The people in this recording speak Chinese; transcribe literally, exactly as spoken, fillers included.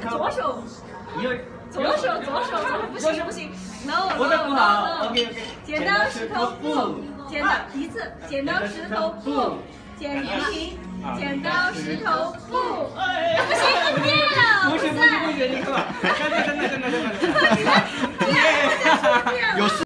左手， 因为左手，左手，左手不行不行 ，no no 我的不好 no ，OK OK。 剪刀石头布，剪刀第一次，剪刀石头布，剪平平，剪刀石头布，不行，不对了， 不是